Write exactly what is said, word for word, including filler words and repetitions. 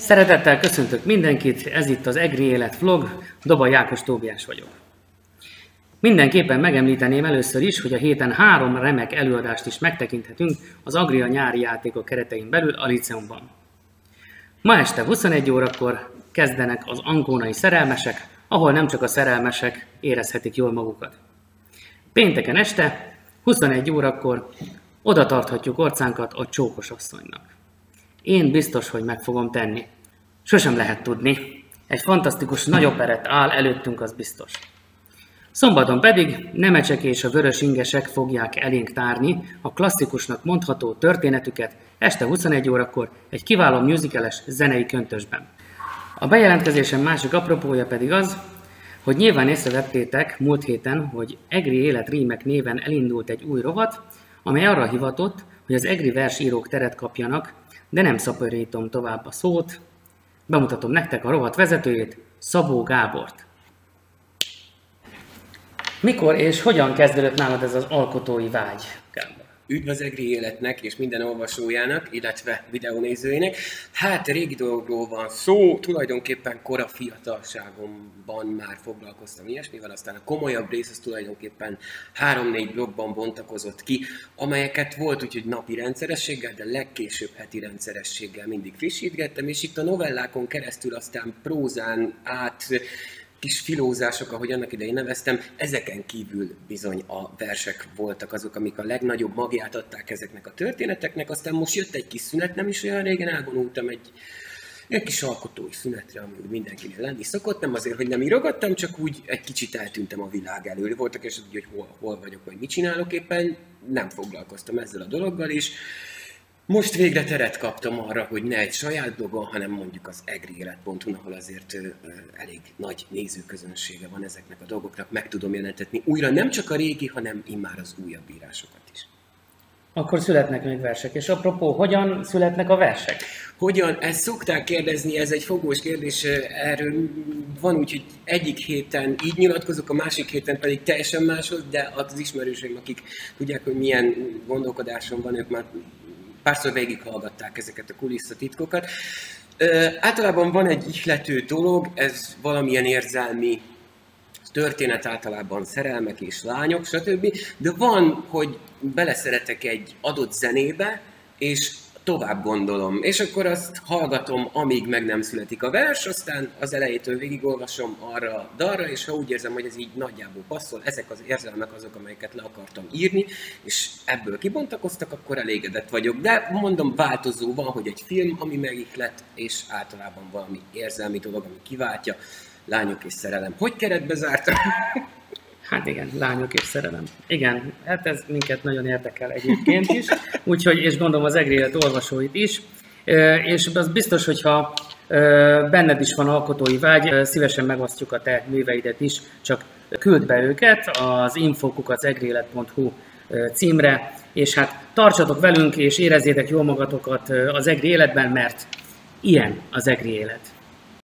Szeretettel köszöntök mindenkit, ez itt az EGRI Élet vlog, Dobai Ákos Tóbiás vagyok. Mindenképpen megemlíteném először is, hogy a héten három remek előadást is megtekinthetünk az Agria nyári játékok keretein belül a Liceumban. Ma este huszonegy órakor kezdenek az ankónai szerelmesek, ahol nem csak a szerelmesek érezhetik jól magukat. Pénteken este huszonegy órakor oda tarthatjuk orcánkat a csókos asszonynak. Én biztos, hogy meg fogom tenni. Sosem lehet tudni. Egy fantasztikus nagy operett áll előttünk, az biztos. Szombaton pedig Nemecsek és a Vörös Ingesek fogják elénk tárni a klasszikusnak mondható történetüket este huszonegy órakor egy kiváló musicales zenei köntösben. A bejelentkezésem másik apropója pedig az, hogy nyilván észrevettétek múlt héten, hogy EGRI Élet Rímek néven elindult egy új rovat, amely arra hivatott, hogy az EGRI versírók teret kapjanak, de nem szaporítom tovább a szót, bemutatom nektek a rovat vezetőjét, Szabó Gábort. Mikor és hogyan kezdődött nálad ez az alkotói vágy, Gábor? Üdv az EGRI Életnek és minden olvasójának, illetve videónézőjének. Hát régi dolgokról van szó, tulajdonképpen kora fiatalságomban már foglalkoztam ilyesmivel, aztán a komolyabb rész az tulajdonképpen három-négy blogban bontakozott ki, amelyeket volt úgyhogy napi rendszerességgel, de legkésőbb heti rendszerességgel mindig frissítgettem, és itt a novellákon keresztül aztán prózán át, kis filózások, ahogy annak idején neveztem, ezeken kívül bizony a versek voltak azok, amik a legnagyobb magját adták ezeknek a történeteknek, aztán most jött egy kis szünet, nem is olyan régen elvonultam egy, egy kis alkotói szünetre, ami mindenkinél lenni szokott, nem azért, hogy nem írogattam, csak úgy egy kicsit eltűntem a világ elől. Voltak és úgy, hogy hol, hol vagyok, vagy mit csinálok éppen, nem foglalkoztam ezzel a dologgal is. Most végre teret kaptam arra, hogy ne egy saját blogon, hanem mondjuk az egriélet pont hu, ahol azért ö, elég nagy nézőközönsége van ezeknek a dolgoknak, meg tudom jelentetni újra nem csak a régi, hanem immár az újabb írásokat is. Akkor születnek még versek, és apropó, hogyan születnek a versek? Hogyan? Ezt szokták kérdezni, ez egy fogós kérdés, erről van úgy, hogy egyik héten így nyilatkozok, a másik héten pedig teljesen máshoz, de az ismerőseim, akik tudják, hogy milyen gondolkodásom van, ők már párszor végighallgatták ezeket a kulisszatitkokat. Ö, általában van egy ihlető dolog, ez valamilyen érzelmi történet, általában szerelmek és lányok, stb. De van, hogy beleszeretek egy adott zenébe, és tovább gondolom. És akkor azt hallgatom, amíg meg nem születik a vers, aztán az elejétől végigolvasom arra a dalra, és ha úgy érzem, hogy ez így nagyjából passzol, ezek az érzelmek azok, amelyeket le akartam írni, és ebből kibontakoztak, akkor elégedett vagyok. De mondom, változó van, hogy egy film, ami megihlet, és általában valami érzelmi dolog, ami kiváltja, lányok és szerelem. Hogy keretbe zártam? Hát igen, lányok és szerelem. Igen, hát ez minket nagyon érdekel egyébként is, úgyhogy, és gondolom az EGRI Élet olvasóit is. És az biztos, hogyha benned is van alkotói vágy, szívesen megosztjuk a te műveidet is, csak küld be őket az info kukac egriélet pont hu címre, és hát tartsatok velünk, és érezzétek jól magatokat az EGRI Életben, mert ilyen az EGRI Élet.